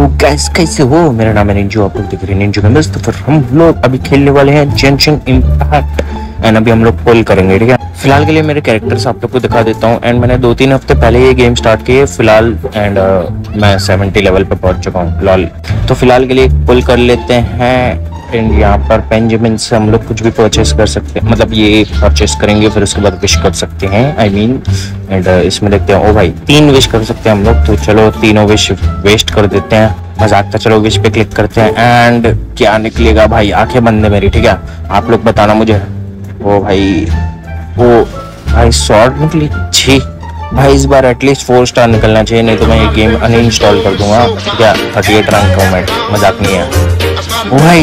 Guys कैसे हो? मेरा नाम है निंजो, आप लोग देख रहे हैं निंजो गेमर्स। तो फिर हम लोग अभी खेलने वाले हैं जेंशिन इम्पैक्ट एंड अभी हम लोग पुल करेंगे, ठीक है। फिलहाल के लिए मेरे कैरेक्टर्स आप लोग को दिखा देता हूँ एंड मैंने 2-3 हफ्ते पहले ये गेम स्टार्ट की है फिलहाल एंड मैं 70 लेवल पे पहुंच चुका हूँ लॉल। तो फिलहाल के लिए पुल कर लेते हैं एंड यहाँ पर बेंजामिन से हम लोग कुछ भी परचेस कर सकते हैं, मतलब ये परचेस करेंगे फिर उसके बाद विश कर सकते हैं आई मीन। एंड इसमें देखते हैं, ओ भाई 3 विश कर सकते हैं हम लोग, तो चलो तीनों विश वेस्ट कर देते हैं, मजाक था। चलो विश पे क्लिक करते हैं एंड क्या निकलेगा भाई, आंखें बंद है मेरी, ठीक है। आप लोग बताना मुझे। ओ भाई शॉर्ट निकली, छी भाई इस बार एटलीस्ट 4 स्टार निकलना चाहिए, नहीं तो मैं ये गेम अनइंस्टॉल कर दूंगा, क्या 38 रैंक हूँ मैं, मजाक नहीं है। ओ भाई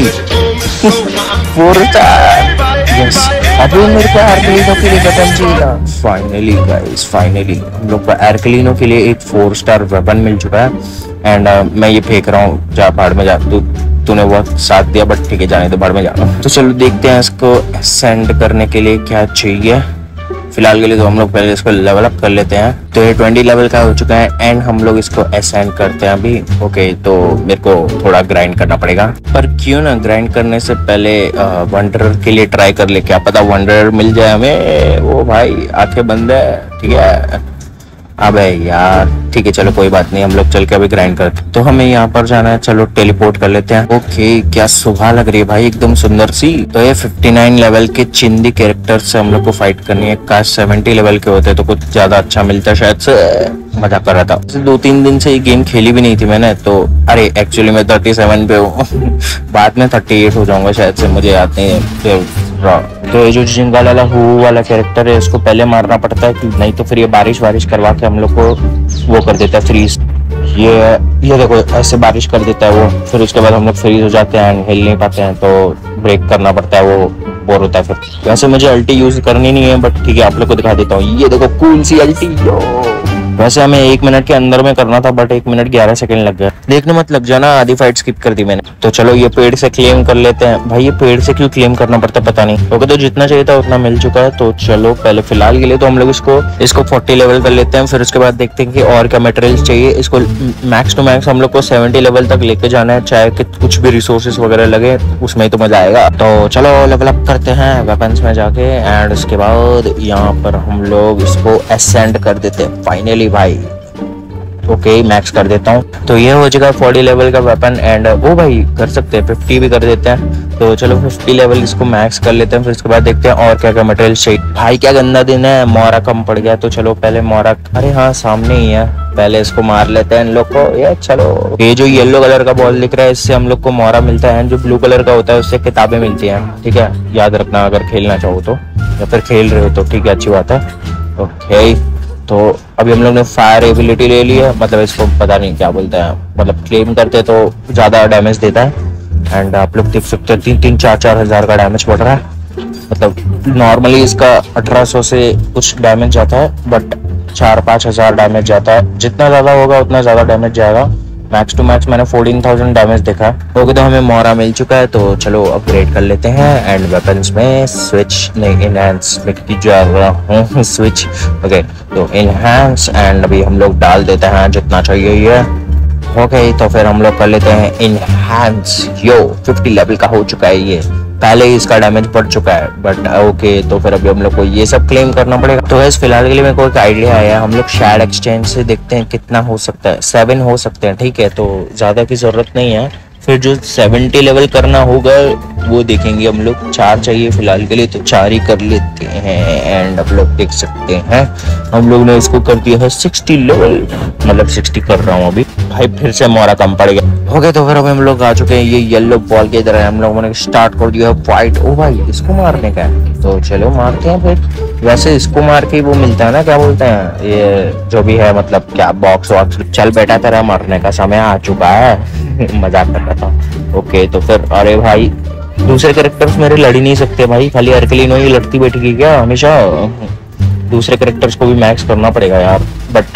4 स्टार, यस। अभी मेरे को एरक्लिनो के लिए वेपन चाहिए था। फाइनली गाइस, फाइनली हम लोग को एरक्लिनो के लिए एक 4 स्टार वेपन मिल चुका है एंड मैं ये फेंक रहा हूँ, जा भाड़ में जा, तूने बहुत साथ दिया बट ठीक है, जाने तो भाड़ में जाना। तो चलो देखते हैं इसको सेंड करने के लिए क्या चाहिए। फिलहाल के लिए तो हम लोग पहले इसको लेवल अप कर लेते हैं। तो ये 20 लेवल का हो चुका है एंड हम लोग इसको असेंड करते हैं अभी। ओके, तो मेरे को थोड़ा ग्राइंड करना पड़ेगा, पर क्यों ना ग्राइंड करने से पहले वंडरर के लिए ट्राई कर ले, क्या पता वंडरर मिल जाए हमें। वो भाई आंखें बंद है, ठीक है। अबे यार ठीक है, चलो कोई बात नहीं, हम लोग चल के अभी ग्राइंड करते हैं। तो हमें यहाँ पर जाना है, चलो टेलीपोर्ट कर लेते हैं। ओके, क्या सुबह लग रही है भाई, एकदम सुंदर सी। तो ये 59 लेवल के चिंदी कैरेक्टर से हम लोग को फाइट करनी है। काश 70 लेवल के होते तो कुछ ज्यादा अच्छा मिलता शायद से, मजाक कर रहा था। 2-3 दिन से ये गेम खेली भी नहीं थी मैंने, तो अरे एक्चुअली मैं 37 पे हूँ बाद में 38 हो जाऊंगा शायद से, मुझे याद नहीं है। तो ये जो जिंगा वाला कैरेक्टर है, इसको पहले मारना पड़ता है कि नहीं तो फिर ये बारिश करवा के हम लोग को वो कर देता है फ्रीज। ये देखो ऐसे बारिश कर देता है वो, फिर उसके बाद हम लोग फ्रीज हो जाते हैं, हिल नहीं पाते हैं, तो ब्रेक करना पड़ता है, वो बोर होता है फिर। वैसे मुझे अल्टी यूज करनी नहीं है बट ठीक है, आप लोग को दिखा देता हूँ। ये देखो कूल सी अल्टी। वैसे हमें 1 मिनट के अंदर में करना था बट 1 मिनट 11 सेकंड लग गया। देखने मत लग जाना, आधी फाइट स्किप कर दी मैंने। तो चलो ये पेड़ से क्लेम कर लेते हैं। भाई ये पेड़ से क्यों क्लेम करना पड़ता पता नहीं। ओके, तो जितना चाहिए था उतना मिल चुका है। तो चलो पहले फिलहाल के लिए तो हम लोग इसको 40 लेवल कर लेते हैं, फिर उसके बाद देखते हैं कि और क्या मटेरियल चाहिए। इसको मैक्स टू मैक्स हम लोग को 70 लेवल तक लेके जाना है, चाहे कि कुछ भी रिसोर्सेस वगैरह लगे उसमें ही तो मजा आएगा। तो चलो लेवल अप करते हैं वेपन्स में जाके एंड उसके बाद यहाँ पर हम लोग इसको असेंड कर देते हैं फाइनली भाई। ओके, मैक्स कर देता हूँ। तो ये हो जाएगा 40 लेवल का वेपन एंड वो भाई कर सकते हैं 50 भी कर देते हैं। तो चलो 50 लेवल इसको मैक्स कर लेते हैं, फिर उसके बाद देखते हैं और क्या क्या मटेरियल चाहिए। भाई क्या गंदा दिन है, मोरा कम पड़ गया। तो चलो पहले मोरा, अरे हाँ सामने ही है, पहले इसको मार लेते हैं इन लोग को। ये चलो, ये जो येलो कलर का बॉल दिख रहा है इससे हम लोग को मोरा मिलता है, जो ब्लू कलर का होता है उससे किताबें मिलती हैं, ठीक है। याद रखना अगर खेलना चाहो तो, या फिर खेल रहे हो तो ठीक है, अच्छी बात है। ओके, तो अभी हम लोग ने फायर एबिलिटी ले ली है, मतलब इसको पता नहीं क्या बोलते हैं, मतलब क्लेम करते तो ज्यादा डैमेज देता है एंड आप लोग देख सकते हैं 3-4 हजार का डैमेज बढ़ रहा है। मतलब नॉर्मली इसका 1800 से कुछ डैमेज जाता है बट 4-5 हजार डैमेज जाता है। जितना ज्यादा होगा उतना ज्यादा डैमेज जाएगा। मैक्स टू मैक्स मैंने 14,000 डैमेज देखा है। ओके, तो हमें मोरा मिल चुका है, तो चलो अपग्रेड कर लेते हैं एंड वेपन्स में स्विच नहीं इनहैंस में जा रहा हूँ स्विच। ओके, तो इनहैंस एंड अभी हम लोग डाल देते हैं जितना चाहिए ये। ओके, तो फिर हम लोग कर लेते हैं इनहैंस। यो 50 लेवल का हो चुका है, ये पहले ही इसका डैमेज बढ़ चुका है बट ओके, तो फिर अभी हम लोग को ये सब क्लेम करना पड़ेगा। तो वैसे फिलहाल के लिए मेरे को एक आइडिया आया, हम लोग शेड एक्सचेंज से देखते हैं कितना हो सकता है। 7 हो सकते हैं, ठीक है, तो ज्यादा की जरूरत नहीं है। फिर जो 70 लेवल करना होगा वो देखेंगे हम लोग। 4 चाहिए फिलहाल के लिए, तो 4 ही कर लेते हैं एंड आप लोग देख सकते हैं हम लोग ने इसको कर दिया है 60 लेवल, मतलब 60 कर रहा हूँ अभी। भाई फिर से मोरा कम पड़ गया। ओके, तो फिर अभी हम लोग आ चुके हैं ये येलो बॉल की तरह, हम लोगों ने स्टार्ट कर दिया है फाइट। ओ भाई इसको मारने का है, तो चलो मारते हैं फिर। वैसे इसको मार के वो मिलता है ना, क्या बोलते हैं ये जो भी है, मतलब क्या बॉक्स वॉक्स। चल बेटा तेरा मरने का समय आ चुका है मजाक कर रहा था। ओके, तो फिर अरे भाई दूसरे कैरेक्टर्स मेरे लड़ ही नहीं सकते भाई, खाली एरक्लिनो ही लड़ती बैठेगी क्या हमेशा। दूसरे कैरेक्टर्स को भी मैक्स करना पड़ेगा यार, बट कर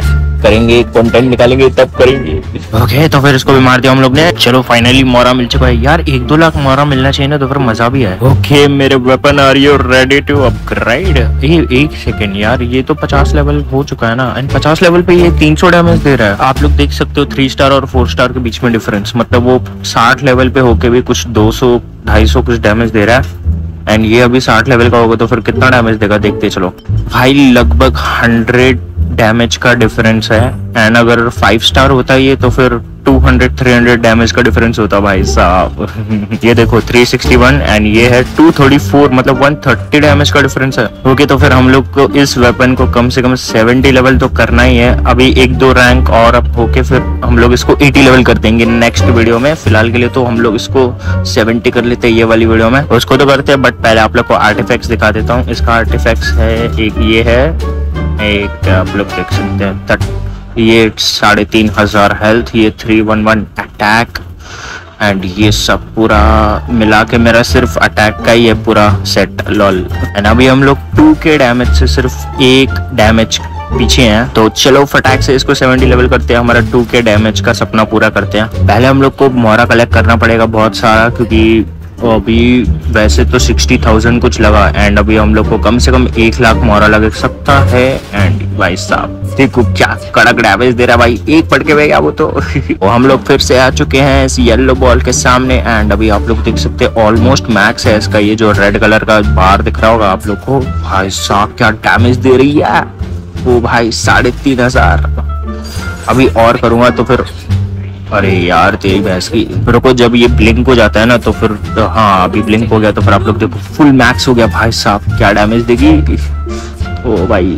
करेंगे, कंटेंट निकालेंगे तब करेंगे। ओके तो फिर इसको भी मार दिया हम लोग ने। चलो फाइनली मोरा मिल चुका है यार, 1-2 लाख मोरा मिलना चाहिए ना, तो फिर मजा भी है। ओके मेरे weapon are you ready to upgrade? एक सेकेंड यार, ये तो 50 लेवल हो चुका है ना, एंड 50 लेवल पे ये 300 डैमेज दे रहा है। आप लोग देख सकते हो 3 स्टार और 4 स्टार के बीच में डिफरेंस, मतलब वो 60 लेवल पे होके भी कुछ 200-250 कुछ डैमेज दे रहा है, एंड ये अभी 60 लेवल का होगा तो फिर कितना डैमेज देगा देखते चलो भाई। लगभग 100 डैमेज का डिफरेंस है, एंड अगर 5 स्टार होता है ये तो फिर 200-300 डैमेज का डिफरेंस होता भाई साहब। ये देखो 361 एंड ये है 234, मतलब 130 डैमेज का डिफरेंस है। ओके तो फिर हम लोग को इस वेपन को कम से कम 70 लेवल तो करना ही है। अभी 1-2 रैंक और अप होके फिर हम लोग इसको 80 लेवल कर देंगे नेक्स्ट वीडियो में। फिलहाल के लिए तो हम लोग इसको 70 कर लेते हैं ये वाली वीडियो में, उसको तो करते हैं, बट पहले आप लोग को आर्टिफैक्ट्स दिखा देता हूँ। इसका आर्टिफैक्ट्स है एक ये है, एक आप लोग देख सकते हैं ये 3500 हेल्थ, ये 311 अटैक, एंड ये सब पूरा मिला के मेरा सिर्फ अटैक का ही है पूरा सेट लॉल। एंड अभी हम लोग 2k डैमेज से सिर्फ 1 डैमेज पीछे हैं, तो चलो फटाक से इसको 70 लेवल करते हैं, हमारा 2k डैमेज का सपना पूरा करते हैं। पहले हम लोग को मोरा कलेक्ट करना पड़ेगा बहुत सारा, क्योंकि अभी वैसे तो 60,000 कुछ लगा, एंड अभी हम लोग को कम से कम 1 लाख मोरा लग सकता है। एंड भाई साहब देखो क्या कड़क डैमेज दे रहा है भाई, एक पड़ के गया वो तो। हम लोग फिर से आ चुके हैं इस येलो बॉल के सामने, एंड अभी आप लोग देख सकते हैं ऑलमोस्ट मैक्स है इसका, ये जो रेड कलर का बार दिख रहा होगा आप लोग को। भाई साहब क्या डैमेज दे रही है वो भाई, 3500। अभी और करूंगा तो फिर, अरे यार तेरी भैंस की, रुको जब ये ब्लिंक हो जाता है ना तो फिर, हाँ अभी ब्लिंक हो गया तो फिर आप लोग देखो फुल मैक्स हो गया। भाई साहब क्या डैमेज देगी ओ भाई।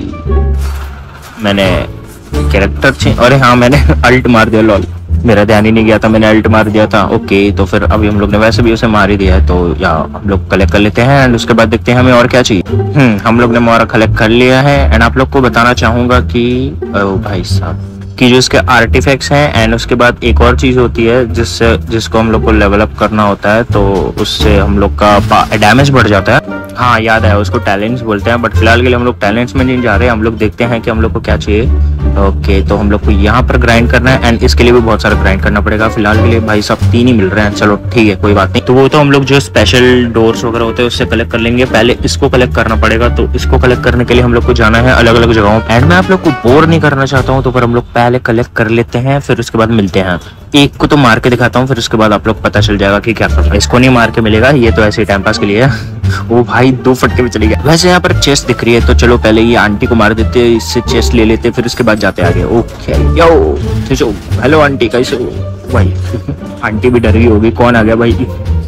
मैंने कैरेक्टर चेंज, अरे हाँ मैंने अल्ट मार दिया लॉल, मेरा ध्यान ही नहीं गया था, मैंने अल्ट मार दिया था। ओके तो फिर अभी हम लोग ने वैसे भी उसे मार ही दिया है, तो या हम लोग कलेक्ट कर लेते हैं, एंड उसके बाद देखते हैं हमें और क्या चाहिए। हम लोग ने मोरा कलेक्ट कर लिया है, एंड आप लोग को बताना चाहूंगा कि ओ भाई साहब कि जो इसके आर्टिफैक्ट्स हैं, एंड उसके बाद एक और चीज होती है जिसको हम लोग को लेवल अप करना होता है, तो उससे हम लोग का डैमेज बढ़ जाता है। हाँ याद है, उसको टैलेंट्स बोलते हैं, बट फिलहाल के लिए हम लोग टैलेंट्स में नहीं जा रहे, हम लोग देखते हैं कि हम लोग को क्या चाहिए। ओके तो हम लोग को यहाँ पर ग्राइंड करना है, एंड इसके लिए भी बहुत सारा ग्राइंड करना पड़ेगा। फिलहाल के लिए भाई सब 3 ही मिल रहे हैं, चलो ठीक है कोई बात नहीं। तो वो तो हम लोग जो स्पेशल डोर्स वगैरह होते हैं उससे कलेक्ट कर लेंगे, पहले इसको कलेक्ट करना पड़ेगा। तो इसको कलेक्ट करने के लिए हम लोग को जाना है अलग अलग जगहों, एंड मैं आप लोग को बोर नहीं करना चाहता हूँ, तो फिर हम लोग पहले कलेक्ट कर लेते हैं, फिर उसके बाद मिलते हैं। एक को तो मार के दिखाता हूँ, फिर उसके बाद आप लोग पता चल जाएगा कि क्या करना है। इसको नहीं मार के मिलेगा, ये तो ऐसे ही टाइम पास के लिए है। वो भाई 2 फटके में चली गया। वैसे यहाँ पर चेस्ट दिख रही है, तो चलो पहले ये आंटी को मार देते, इससे चेस्ट ले लेते, फिर उसके बाद जाते आगे। ओके यो हेलो आंटी कैसे हो भाई। आंटी भी डर गई होगी, कौन आ गया भाई।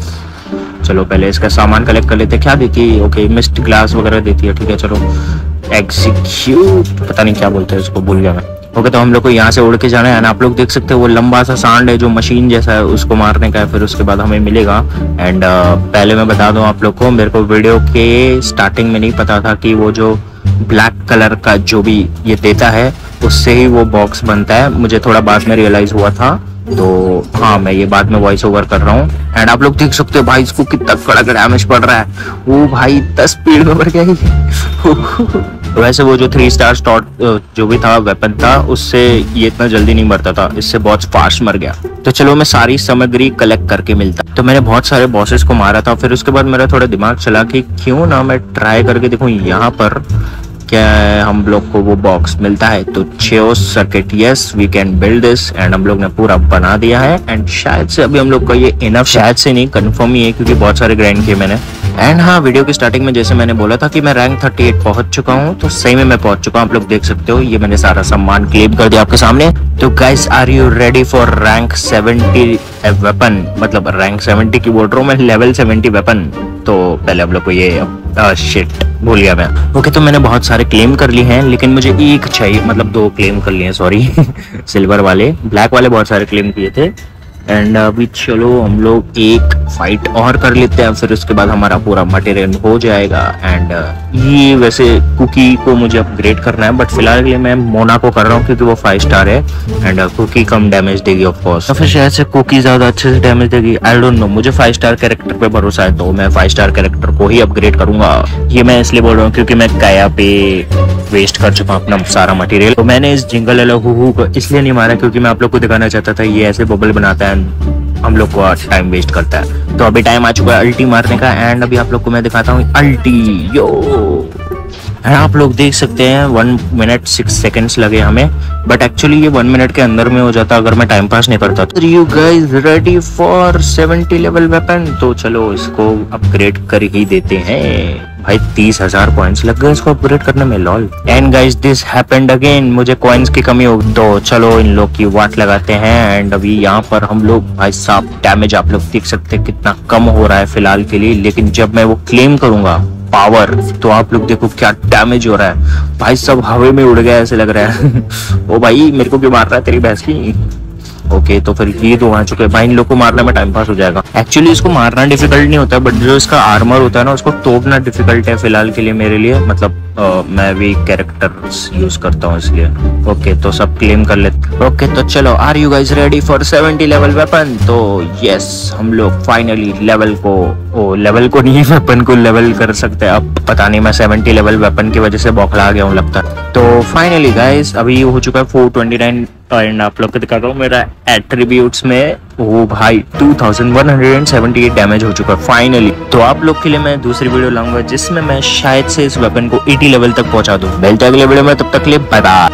चलो पहले इसका सामान कलेक्ट कर लेते, क्या देती है। ओके मिस्ट ग्लास वगैरह देती है, ठीक है चलो एग्जीक्यूट, पता नहीं क्या बोलते हैं उसको, भूल गया मैं। ओके तो हम लोग को यहाँ से उड़ के जाना है, आप लोग देख सकते हो वो लंबा सा सांड है जो मशीन जैसा है, उसको मारने का है, फिर उसके बाद हमें मिलेगा। एंड पहले मैं बता दूं आप लोग को, मेरे को वीडियो के स्टार्टिंग में नहीं पता था कि वो जो ब्लैक कलर का जो भी ये देता है उससे ही वो बॉक्स बनता है, मुझे थोड़ा बाद में रियलाइज हुआ था। तो हाँ मैं ये बाद में वॉइस ओवर कर रहा हूँ, एंड आप लोग देख सकते हो भाई इसको कितना कड़क डैमेज पड़ रहा है। वो भाई 10 स्पीड में बढ़ गया ही। वैसे वो जो 3 स्टार स्टॉट जो भी था वेपन था, उससे ये इतना जल्दी नहीं मरता था, इससे बहुत फास्ट मर गया। तो चलो मैं सारी सामग्री कलेक्ट करके मिलता। तो मैंने बहुत सारे बॉसेस को मारा था, फिर उसके बाद मेरा थोड़ा दिमाग चला कि क्यों ना मैं ट्राई करके देखूं यहाँ पर क्या हम लोग को वो बॉक्स मिलता है। तो chaos circuit, yes we can build this, and हम लोग ने पूरा बना दिया है। एंड शायद से अभी हम लोग का ये इनफ, शायद से नहीं कंफर्म ही है क्योंकि बहुत सारे ग्राइंड किए मैंने। एंड हाँ वीडियो की स्टार्टिंग में जैसे मैंने बोला था कि मैं रैंक 38 पहुंच चुका हूँ, तो सही में मैं पहुंच चुका हूँ। आप लोग देख सकते हो ये मैंने सारा सम्मान क्लेम कर दिया आपके सामने। तो guys are you ready for rank 70 weapon, मतलब रैंक 70 की बोल रहा हूँ मैं, लेवल 70 वेपन। तो पहले हम लोग को ये शिट भूल गया मैं। ओके तो मैंने बहुत सारे क्लेम कर लिए हैं, लेकिन मुझे एक चाहिए, मतलब 2 क्लेम कर लिए हैं सॉरी। सिल्वर वाले, ब्लैक वाले बहुत सारे क्लेम किए थे, एंड अभी चलो हम लोग एक फाइट और कर लेते हैं, फिर उसके बाद हमारा पूरा मटेरियल हो जाएगा। एंड ये वैसे कुकी को मुझे अपग्रेड करना है, बट फिलहाल के लिए मैं मोना को कर रहा हूँ क्योंकि वो 5 स्टार है एंड कुकी कम डैमेज देगी ऑफ कोर्स, तो फिर शायद से कुकी ज्यादा अच्छे से डैमेज देगी। आई डोंट नो, मुझे 5 स्टार कैरेक्टर पे भरोसा है तो मैं 5 स्टार कैरेक्टर को ही अपग्रेड करूंगा। ये मैं इसलिए बोल रहा हूँ क्योंकि मैं काया पे वेस्ट कर चुका हूँ अपना सारा मटेरियल। तो मैंने इस जिंगल हु को इसलिए नहीं मारा क्योंकि मैं आप लोग को दिखाना चाहता था ये ऐसे बबल बनाता है, हम लोग को टाइम वेस्ट करता है। तो अभी टाइम आ चुका है अल्टी मारने का एंड अभी आप लोग को मैं दिखाता हूँ अल्टी यो। एंड आप लोग देख सकते हैं 1 मिनट 6 सेकंड्स लगे हमें, बट एक्चुअली ये 1 मिनट के अंदर में हो जाता अगर मैं टाइम पास नहीं करता। तो you guys ready for 70 level weapon? तो चलो इसको अपग्रेड कर ही देते हैं। भाई 30,000 पॉइंट्स लग गए इसको अपग्रेड करने में, lol. And guys this happened again, मुझे कॉइन्स की कमी हो, तो चलो इन लोग की वाट लगाते हैं। एंड अभी यहाँ पर हम लोग भाई साहब डैमेज आप लोग देख सकते हैं कितना कम हो रहा है फिलहाल के लिए, लेकिन जब मैं वो क्लेम करूंगा पावर तो आप लोग देखो क्या डैमेज हो रहा है। भाई सब हवा में उड़ गया ऐसे लग रहा है ओ भाई मेरे को क्यों मार रहा है तेरी भैंस की। ओके तो फिर ये दो आ चुके हैं भाई, इन लोग को मारने में टाइम पास हो जाएगा। एक्चुअली इसको मारना डिफिकल्ट नहीं होता, बट जो इसका आर्मर होता है ना उसको तोड़ना डिफिकल्ट है फिलहाल के लिए मेरे लिए, मतलब मैं भी कैरेक्टर्स यूज करता हूँ इसलिए। ओके तो सब क्लेम कर लेते। ओके तो चलो are you guys ready for 70 level weapon? तो यस हम लोग फाइनली लेवल को नहीं वेपन को लेवल कर सकते हैं। अब पता नहीं मैं 70 लेवल वेपन की वजह से बौखला गया हूँ लगता है। तो फाइनली गाइस अभी हो चुका है 429 एंड आप लोग को दिखा रहा हूँ मेरा एट्रीब्यूट्स में वो भाई 2178 डैमेज हो चुका है फाइनली। तो आप लोग के लिए मैं दूसरी वीडियो लाऊंगा जिसमें मैं शायद से इस वेपन को 80 लेवल तक पहुंचा दूं। मिलते हैं अगले वीडियो में, तब तक के लिए बाय बाय।